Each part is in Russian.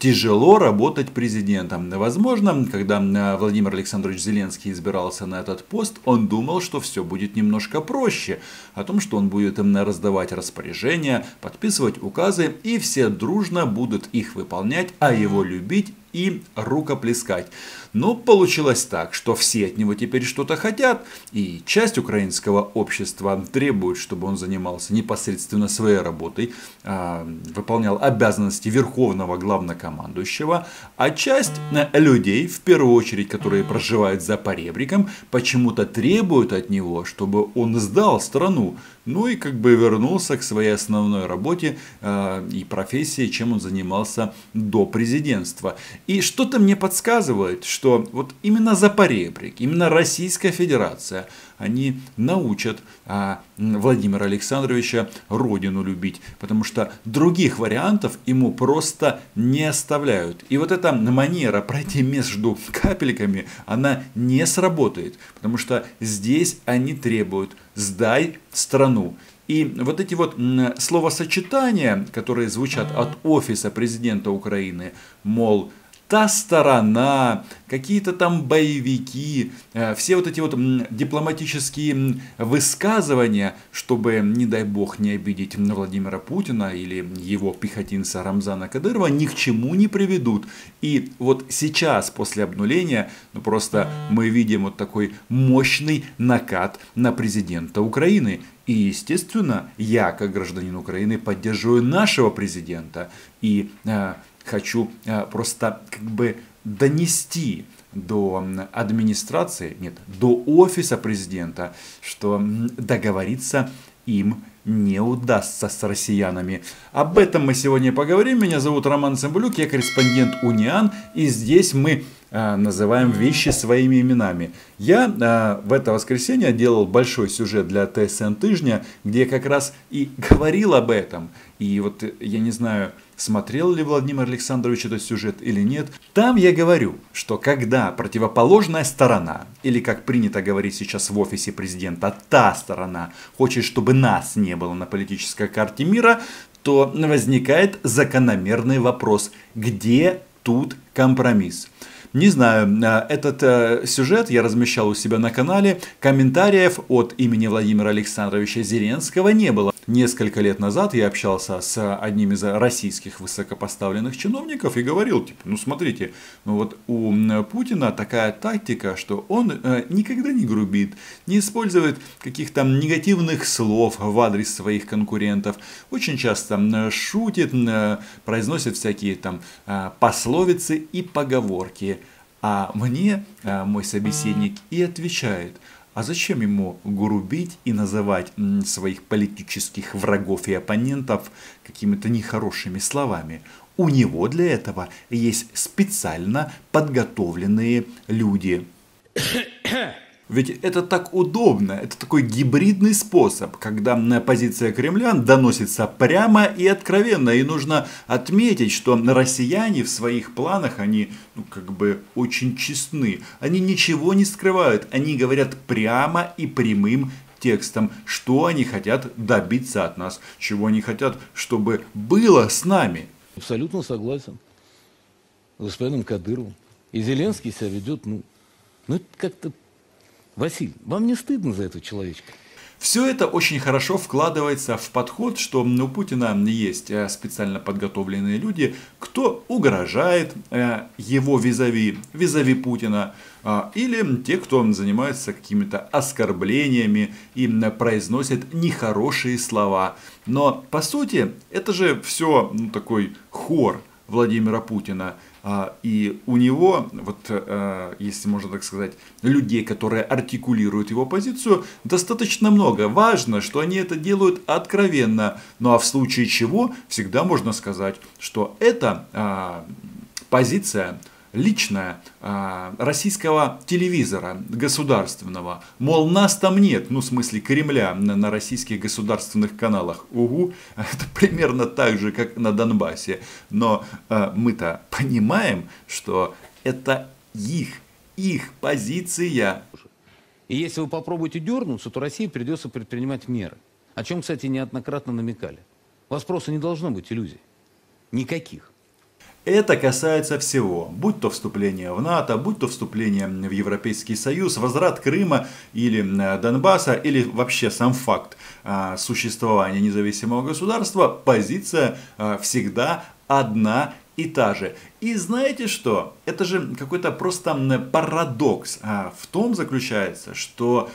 тяжело работать президентом. Возможно, когда Владимир Александрович Зеленский избирался на этот пост, он думал, что все будет немножко проще. О том, что он будет раздавать распоряжения, подписывать указы, и все дружно будут их выполнять, а его любить и рукоплескать. Но получилось так, что все от него теперь что-то хотят, и часть украинского общества требует, чтобы он занимался непосредственно своей работой, выполнял обязанности верховного главнокомандующего, а часть людей, в первую очередь, которые проживают за поребриком, почему-то требуют от него, чтобы он сдал страну, ну и как бы вернулся к своей основной работе и профессии, чем он занимался до президентства. И что-то мне подсказывает, что вот именно за поребрик, именно Российская Федерация, они научат Владимира Александровича родину любить, потому что других вариантов ему просто не оставляют. И вот эта манера пройти между капельками, она не сработает, потому что здесь они требуют «сдай страну». И вот эти вот словосочетания, которые звучат от офиса президента Украины, мол, та сторона, какие-то там боевики, все вот эти вот дипломатические высказывания, чтобы, не дай бог, не обидеть Владимира Путина или его пехотинца Рамзана Кадырова, ни к чему не приведут. И вот сейчас, после обнуления, просто мы видим вот такой мощный накат на президента Украины. И, естественно, я, как гражданин Украины, поддерживаю нашего президента и хочу просто как бы донести до администрации, нет, до офиса президента, что договориться им не удастся с россиянами. Об этом мы сегодня поговорим. Меня зовут Роман Цымбалюк, я корреспондент Униан, и здесь мы называем вещи своими именами. Я в это воскресенье делал большой сюжет для ТСН Тыжня, где я как раз и говорил об этом. И вот я не знаю, смотрел ли Владимир Александрович этот сюжет или нет. Там я говорю, что когда противоположная сторона, или как принято говорить сейчас в офисе президента, та сторона хочет, чтобы нас не было на политической карте мира, то возникает закономерный вопрос, где тут компромисс? Не знаю, этот сюжет я размещал у себя на канале. Комментариев от имени Владимира Александровича Зеленского не было. Несколько лет назад я общался с одним из российских высокопоставленных чиновников и говорил, типа, ну смотрите, ну вот у Путина такая тактика, что он никогда не грубит, не использует каких-то негативных слов в адрес своих конкурентов, очень часто шутит, произносит всякие там пословицы и поговорки. А мне мой собеседник и отвечает, а зачем ему грубить и называть своих политических врагов и оппонентов какими-то нехорошими словами? У него для этого есть специально подготовленные люди. Ведь это так удобно, это такой гибридный способ, когда позиция Кремля доносится прямо и откровенно. И нужно отметить, что россияне в своих планах, они как бы очень честны. Они ничего не скрывают, они говорят прямо и прямым текстом, что они хотят добиться от нас, чего они хотят, чтобы было с нами. Абсолютно согласен с господином Кадыровым. И Зеленский себя ведет, это как-то... Василий, вам не стыдно за этого человечка? Все это очень хорошо вкладывается в подход, что у Путина есть специально подготовленные люди, кто угрожает его визави Путина, или те, кто занимается какими-то оскорблениями и произносит нехорошие слова. Но по сути это же все такой хор Владимира Путина. И у него, вот, если можно так сказать, людей, которые артикулируют его позицию, достаточно много. Важно, что они это делают откровенно. Ну а в случае чего, всегда можно сказать, что это позиция личная российского телевизора государственного. Мол, нас там нет, в смысле Кремля на российских государственных каналах. Угу, это примерно так же, как на Донбассе. Но мы-то понимаем, что это их позиция. И если вы попробуете дернуться, то России придется предпринимать меры. О чем, кстати, неоднократно намекали. У вас просто не должно быть иллюзий. Никаких. Это касается всего, будь то вступление в НАТО, будь то вступление в Европейский Союз, возврат Крыма или Донбасса, или вообще сам факт существования независимого государства, позиция всегда одна и та же. И знаете что? Это же какой-то просто парадокс. В том заключается, что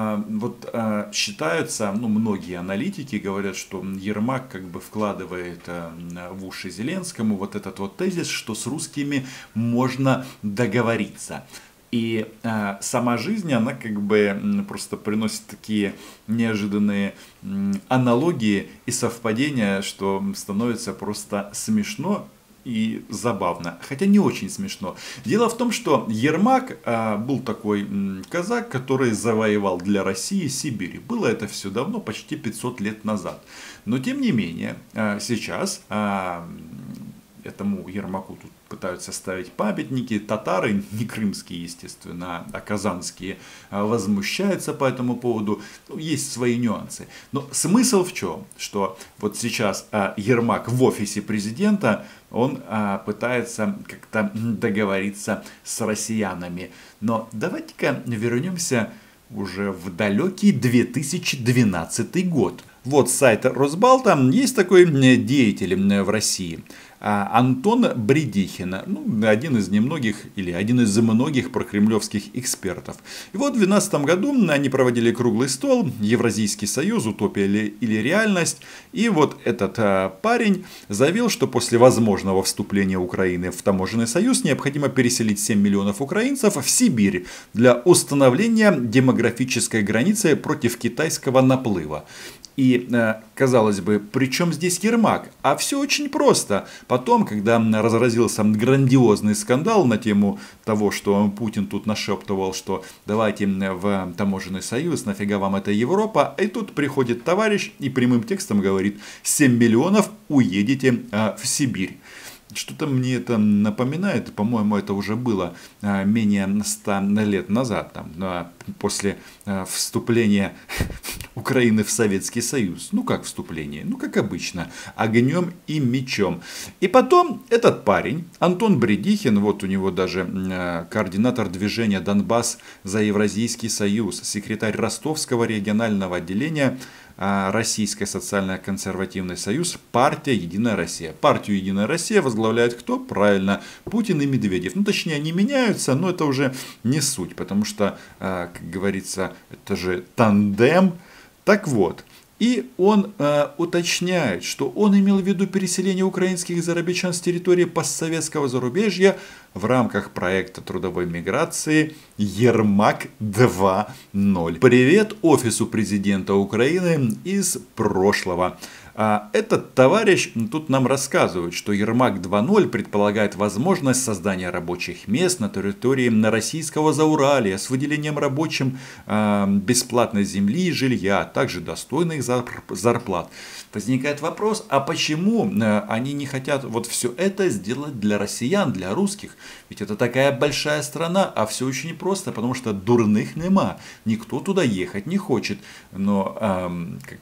считаются, многие аналитики говорят, что Ермак как бы вкладывает в уши Зеленскому вот этот вот тезис, что с русскими можно договориться. И сама жизнь, она как бы просто приносит такие неожиданные аналогии и совпадения, что становится просто смешно и забавно, хотя не очень смешно. Дело в том, что Ермак был такой казак, который завоевал для России Сибирь. Было это все давно, почти 500 лет назад. Но тем не менее, сейчас этому Ермаку тут пытаются ставить памятники. Татары, не крымские, естественно, а казанские, возмущаются по этому поводу. Есть свои нюансы. Но смысл в чем? Что вот сейчас Ермак в офисе президента, он пытается как-то договориться с россиянами. Но давайте-ка вернемся уже в далекий 2012 год. Вот с сайта Росбалта есть такой деятель в России. Антон Бредихин, один из немногих или один из многих прокремлевских экспертов. И вот в 2012 году они проводили круглый стол «Евразийский союз. Утопия или реальность». И вот этот парень заявил, что после возможного вступления Украины в таможенный союз необходимо переселить 7 миллионов украинцев в Сибирь для установления демографической границы против китайского наплыва. И, казалось бы, при чем здесь Ермак? А все очень просто. Потом, когда разразился грандиозный скандал на тему того, что Путин тут нашептывал, что давайте в таможенный союз, нафига вам эта Европа, и тут приходит товарищ и прямым текстом говорит: 7 миллионов уедете в Сибирь. Что-то мне это напоминает, по-моему, это уже было менее 100 лет назад, после вступления Украины в Советский Союз. Как вступление? Как обычно, огнем и мечом. И потом этот парень, Антон Бредихин, вот у него даже координатор движения «Донбасс за Евразийский Союз», секретарь Ростовского регионального отделения Российский социально-консервативный союз, партия «Единая Россия». Партию «Единая Россия» возглавляет кто? Правильно, Путин и Медведев. Точнее, они меняются, но это уже не суть, потому что, как говорится, это же тандем. Так вот, и он уточняет, что он имел в виду переселение украинских зарабичан с территории постсоветского зарубежья в рамках проекта трудовой миграции Ермак 2.0. Привет офису президента Украины из прошлого. Этот товарищ тут нам рассказывает, что Ермак 2.0 предполагает возможность создания рабочих мест на территории российского Зауралья с выделением рабочим бесплатной земли и жилья, а также достойных зарплат. Возникает вопрос, а почему они не хотят вот все это сделать для россиян, для русских? Ведь это такая большая страна, а все очень просто, потому что дурных нема. Никто туда ехать не хочет. Но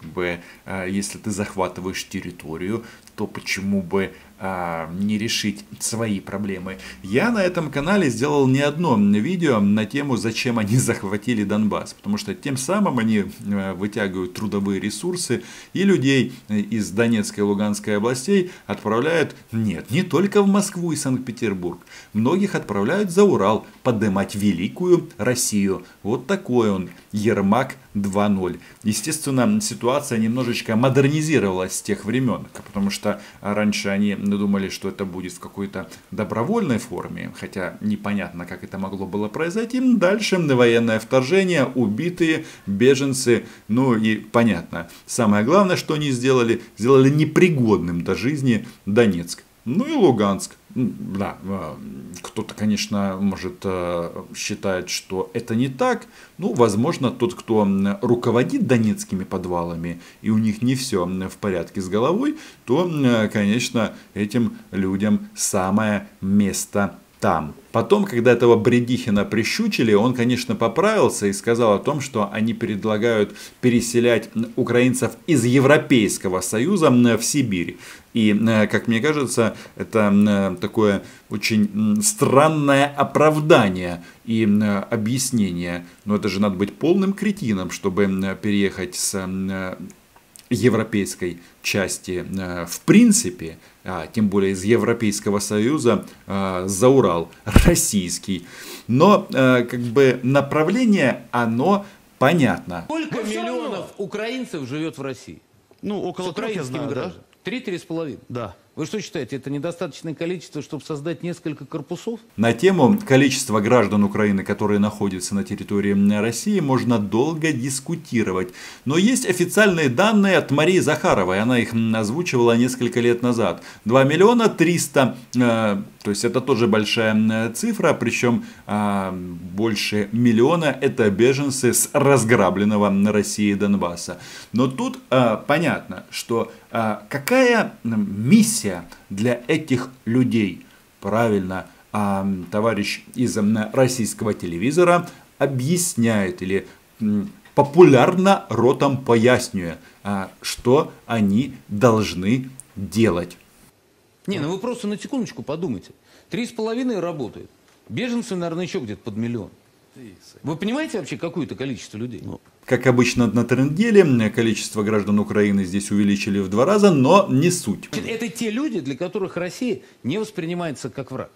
если ты захватываешь территорию, то почему бы не решить свои проблемы? Я на этом канале сделал не одно видео на тему, зачем они захватили Донбасс. Потому что тем самым они вытягивают трудовые ресурсы и людей из Донецкой и Луганской областей отправляют, не только в Москву и Санкт-Петербург. Многих отправляют за Урал поднимать великую Россию. Вот такой он, Ермак 2.0. Естественно, ситуация немножечко модернизировалась с тех времен, потому что раньше они думали, что это будет в какой-то добровольной форме, хотя непонятно, как это могло было произойти. Дальше военное вторжение, убитые, беженцы, и понятно. Самое главное, что они сделали непригодным до жизни Донецк. И Луганск. Да, кто-то, конечно, может считать, что это не так. Возможно, тот, кто руководит донецкими подвалами, и у них не все в порядке с головой, то, конечно, этим людям самое место там. Потом, когда этого Бредихина прищучили, он, конечно, поправился и сказал о том, что они предлагают переселять украинцев из Европейского Союза в Сибирь. И, как мне кажется, это такое очень странное оправдание и объяснение. Но это же надо быть полным кретином, чтобы переехать с европейской части в принципе, тем более из Европейского Союза, за Урал, российский. Но как бы направление, оно понятно. Сколько миллионов украинцев живет в России? Ну, около 3, я знаю, да? 3-3,5. Да. Вы что считаете, это недостаточное количество, чтобы создать несколько корпусов? На тему количества граждан Украины, которые находятся на территории России, можно долго дискутировать. Но есть официальные данные от Марии Захаровой. Она их озвучивала несколько лет назад. 2 миллиона 300, то есть это тоже большая цифра, причем больше миллиона это беженцы с разграбленного на России Донбасса. Но тут понятно, что какая миссия для этих людей? Правильно, товарищ из российского телевизора объясняет или популярно ротом поясняет, что они должны делать. Не, ну вы просто на секундочку подумайте. 3,5 работает. Беженцев, наверное, еще где-то под миллион. Вы понимаете вообще какое-то количество людей? Как обычно на тренделе, количество граждан Украины здесь увеличили в 2 раза, но не суть. Это те люди, для которых Россия не воспринимается как враг.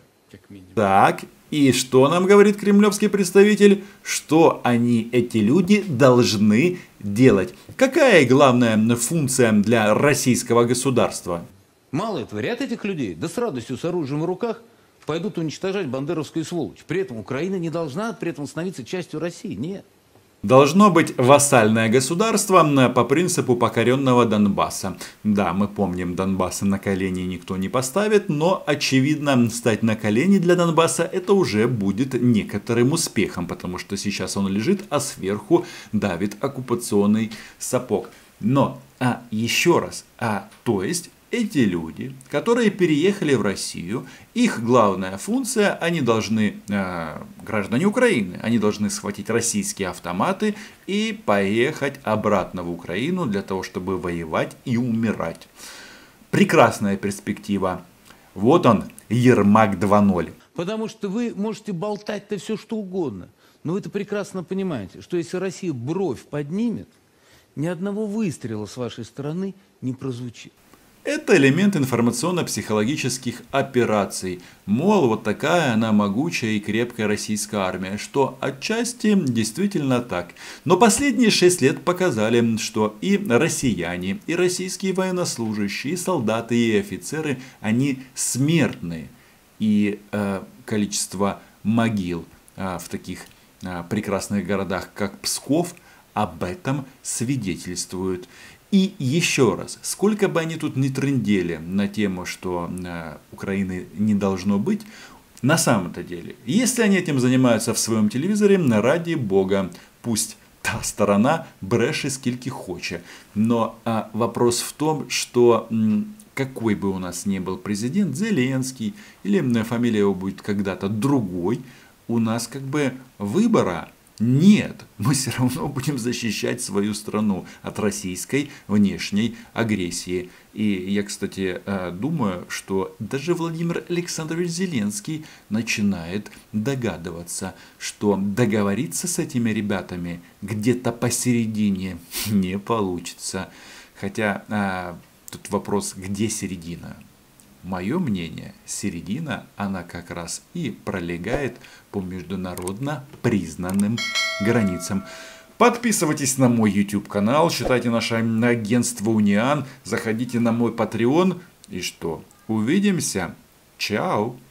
Так, и что нам говорит кремлевский представитель? Что они, эти люди, должны делать? Какая главная функция для российского государства? Мало этого, ряд этих людей, да с радостью, с оружием в руках, пойдут уничтожать бандеровскую сволочь. При этом Украина не должна при этом становиться частью России. Нет. Должно быть вассальное государство по принципу покоренного Донбасса. Да, мы помним, Донбасса на колени никто не поставит, но очевидно, стать на колени для Донбасса это уже будет некоторым успехом, потому что сейчас он лежит, а сверху давит оккупационный сапог. Но, еще раз, то есть эти люди, которые переехали в Россию, их главная функция, они должны, граждане Украины, они должны схватить российские автоматы и поехать обратно в Украину для того, чтобы воевать и умирать. Прекрасная перспектива. Вот он, Ермак 2.0. Потому что вы можете болтать-то все что угодно. Но вы-то прекрасно понимаете, что если Россия бровь поднимет, ни одного выстрела с вашей стороны не прозвучит. Это элемент информационно-психологических операций. Мол, вот такая она могучая и крепкая российская армия, что отчасти действительно так. Но последние 6 лет показали, что и россияне, и российские военнослужащие, и солдаты, и офицеры, они смертные. И количество могил в таких прекрасных городах, как Псков, об этом свидетельствует. И еще раз, сколько бы они тут ни трындели на тему, что Украины не должно быть, на самом-то деле, если они этим занимаются в своем телевизоре, ради бога, пусть та сторона брешет скільки хоче. Но вопрос в том, что какой бы у нас ни был президент, Зеленский, или фамилия его будет когда-то другой, у нас как бы выбора нет, мы все равно будем защищать свою страну от российской внешней агрессии. И я, кстати, думаю, что даже Владимир Александрович Зеленский начинает догадываться, что договориться с этими ребятами где-то посередине не получится. Хотя тут вопрос, где середина? Мое мнение, середина, она как раз и пролегает по международно признанным границам. Подписывайтесь на мой YouTube канал, читайте наше агентство Униан, заходите на мой Patreon. И что? Увидимся. Чао.